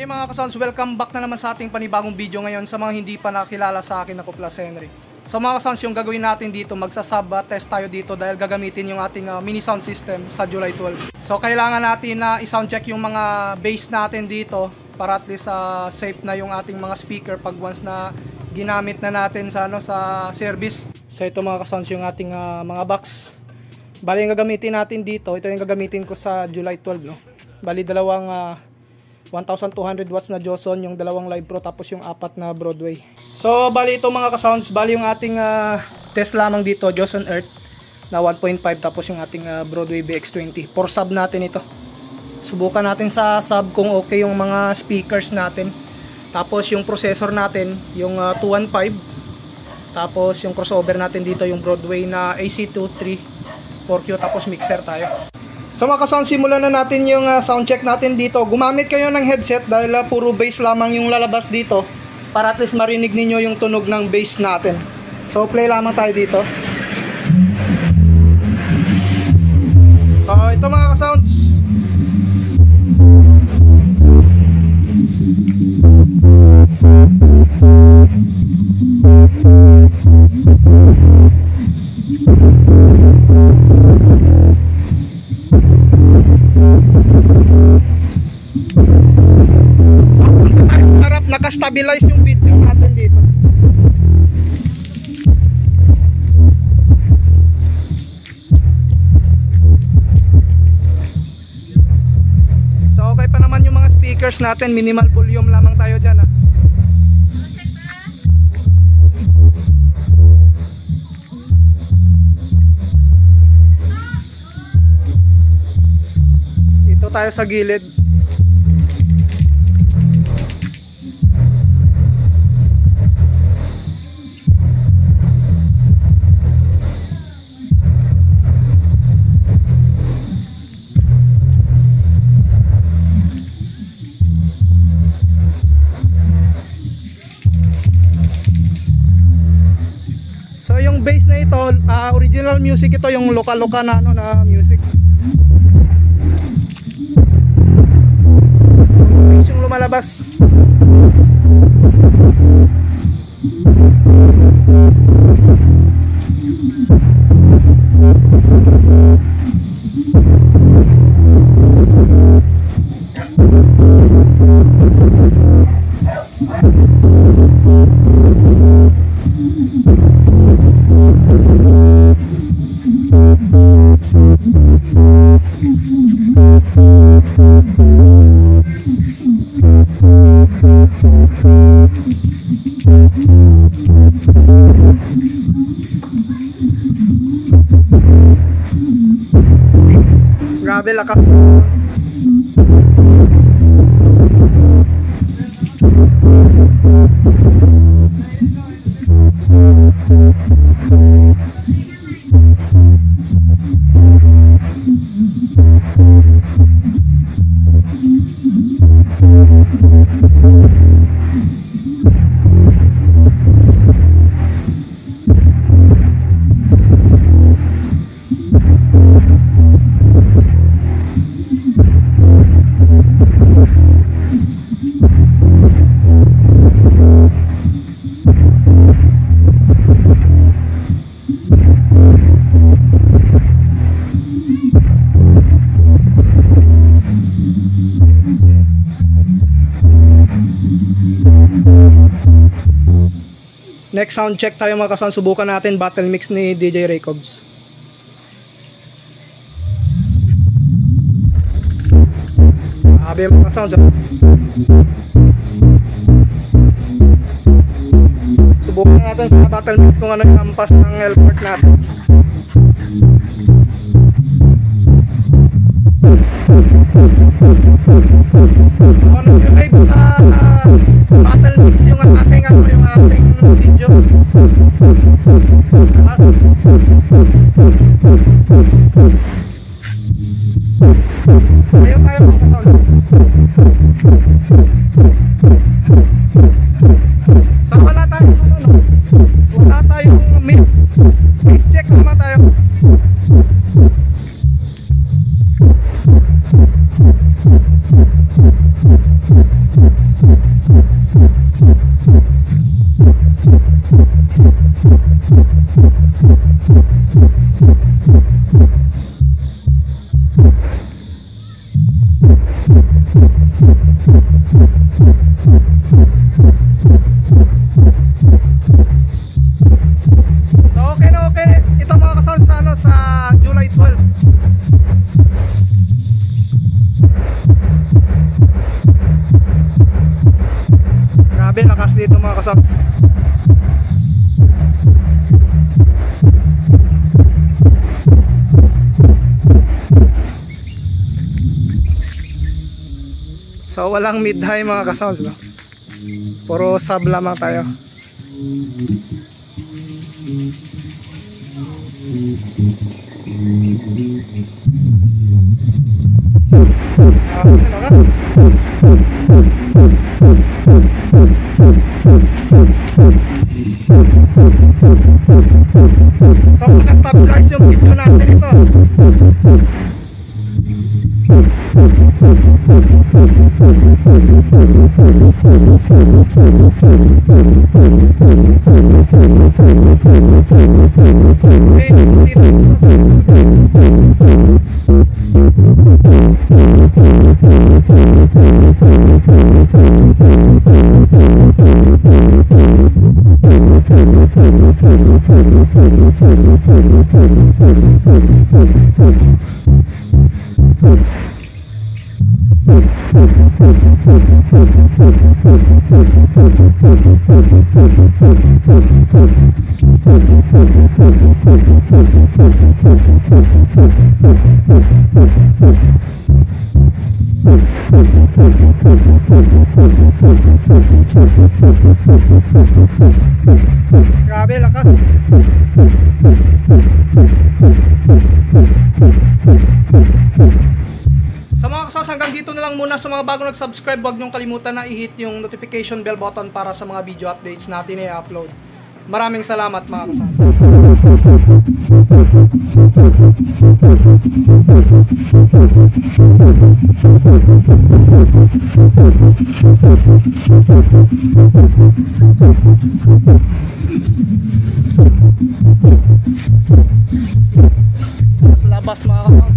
Okay mga kasounds, welcome back na naman sa ating panibagong video ngayon. Sa mga hindi pa nakilala sa akin, ako pala si Henry. So mga kasounds, yung gagawin natin dito, magsasub test tayo dito dahil gagamitin yung ating mini sound system sa July 12. So kailangan natin na i-sound check yung mga bass natin dito para at least safe na yung ating mga speaker pag once na ginamit na natin sa, sa service. So ito mga kasounds, yung ating mga box. Bali yung gagamitin natin dito, ito yung gagamitin ko sa July 12. No? Bali dalawang 1,200 watts na Joson, yung dalawang Live Pro, tapos yung apat na Broadway. So bali ito mga ka-sounds, bali yung ating test lamang dito, Joson Earth na 1.5, tapos yung ating Broadway BX20. For sub natin ito. Subukan natin sa sub kung okay yung mga speakers natin. Tapos yung processor natin, yung 215. Tapos yung crossover natin dito, yung Broadway na AC23 4Q, tapos mixer tayo. So mga ka-sound, simulan na natin yung sound check natin dito. Gumamit kayo ng headset dahil puro bass lamang yung lalabas dito para at least marinig ninyo yung tunog ng bass natin. So play lamang tayo dito. So ito mga ka-sounds. Naka-stabilize yung video natin dito. So okay pa naman yung mga speakers natin, minimal volume lamang tayo dyan. Dito tayo sa gilid. So yung bass na ito, original music ito, yung loka-loka na na music. Bass yung lumalabas. Grabe laka. Next sound check tayo mga ka-sound, subukan natin battle mix ni DJ Raycobs. Abi mga ka-sound. Subukan natin sa battle mix kung ano yung ampas ng L-port natin. Ano yung live sa battle mix yung ating video. Ayaw tayo mga sound. So wala tayong wala tayong mid. Please check naman tayo. Sa July 12. Grabe lakas dito mga kasama. So walang mid-high mga kasounds, no? Puro sub lamang tayo. So naka-stabilize yung video natin ito. Grabe lakas. Sa mga kasaws, hanggang dito na lang muna. Sa mga bagong nag-subscribe, huwag niyong kalimutan na i-hit yung notification bell button para sa mga video updates natin i-upload. Maraming salamat mga kasaws. Sa labas mga kasaws.